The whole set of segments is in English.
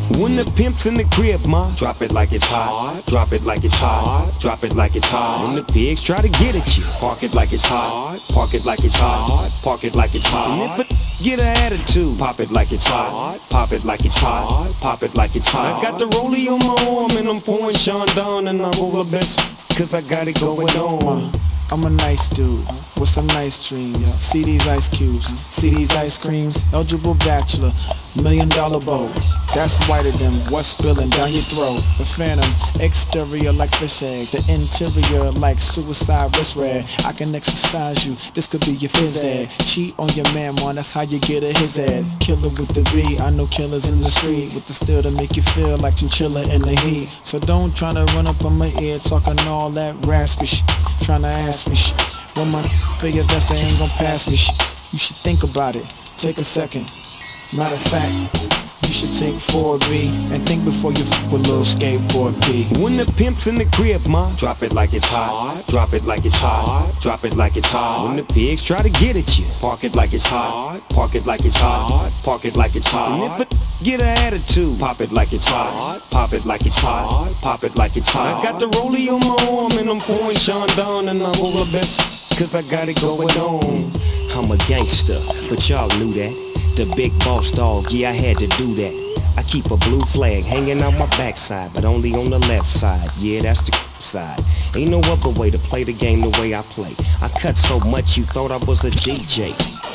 When the pimp's in the crib, ma, drop it like it's hot. Drop it like it's hot. Drop it like it's hot. When the pigs try to get at you, park it like it's hot. Park it like it's hot. Park it like it's hot. And if it get an attitude, pop it like it's hot. Pop it like it's hot. Pop it like it's hot. I got the rollie on my arm and I'm pouring Sean down and I'm over best cause I got it going on. I'm a nice dude with some nice dreams. See these ice cubes, see these ice creams. Eligible bachelor, $1 million boat. That's whiter than what's spilling down your throat. The phantom, exterior like fish eggs, the interior like suicide wrist red. I can exercise you, this could be your phys ed. Cheat on your man, man, that's how you get a his ed. Killer with the B, I know killers in the street with the steel to make you feel like chinchilla in the heat. So don't try to run up on my ear talking all that raspy shit. Trying to ask me shit. When my pay your vest, they ain't gon' pass me shit. You should think about it, take a second. Matter of fact, you should take 4B and think before you f with little skateboard P. When the pimp's in the crib, ma, drop it like it's hot. Drop it like it's hot. Drop it like it's hot. When the pigs try to get at you, park it like it's hot. Park it like it's hot. Park it like it's hot. And if it get an attitude, pop it like it's hot. Pop it like it's hot. Pop it like it's hot. I got the rollie on my arm and I'm pouring Sean down and I'm over best cause I got it going on. I'm a gangster, but y'all knew that. The big boss dog, yeah, I had to do that. I keep a blue flag hanging out my backside, but only on the left side. Yeah, that's the side. Ain't no other way to play the game the way I play. I cut so much you thought I was a DJ.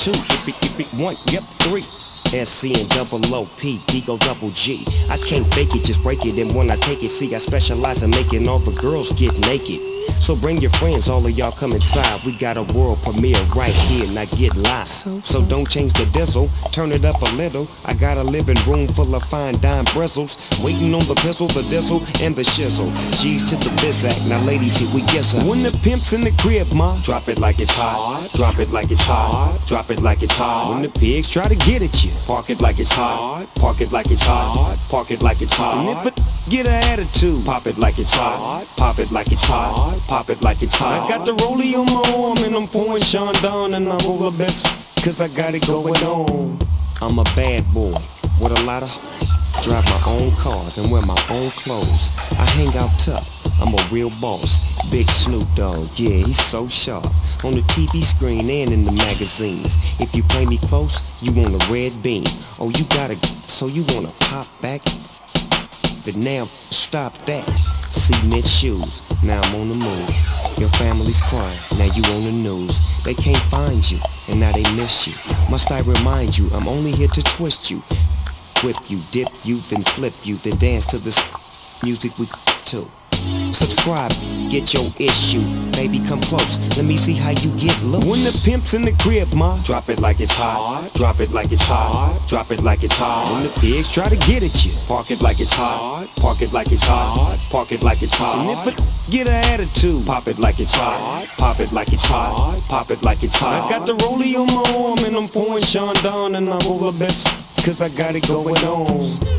2, 1, yep, 3. SC and double OP, Digo double G. I can't fake it, just break it. And when I take it, see, I specialize in making all the girls get naked. So bring your friends, all of y'all come inside. We got a world premiere right here, now get lost. So don't change the diesel, turn it up a little. I got a living room full of fine dime bristles, waiting on the pistol, the diesel, and the shizzle. G's to the biz act, now ladies here we guess her. When the pimp's in the crib, ma, drop it like it's hot. Drop it like it's hot. Drop it like it's hot. When the pigs try to get at you, park it like it's hot. Park it like it's hot. Park it like it's hot. And if it get an attitude, pop it like it's hot. Pop it like it's hot. Pop it like it's hot. I got the rollie on my arm and I'm pouring Sean down and I'm over best cause I got it going on. I'm a bad boy with a lot of drive my own cars and wear my own clothes. I hang out tough, I'm a real boss. Big Snoop Dogg, yeah, he's so sharp. On the TV screen and in the magazines. If you play me close, you want a red beam. Oh, you gotta, so you wanna pop back? But now, stop that. Cement shoes, now I'm on the move. Your family's crying, now you on the news. They can't find you, and now they miss you. Must I remind you, I'm only here to twist you. Whip you, dip you, then flip you, then dance to this music we too. Subscribe, get your issue. Baby, come close, let me see how you get loose. When the pimp's in the crib, ma, drop it like it's hot. Drop it like it's hot. Drop it like it's hot. When the pigs try to get at you, park it like it's hot. Park it like it's hot. Park it like it's hot. And if it get an attitude, pop it like it's hot. Pop it like it's hot. Pop it like it's hot. I got the rollie on my arm and I'm pouring Sean down and I'm over best cause I got it going on.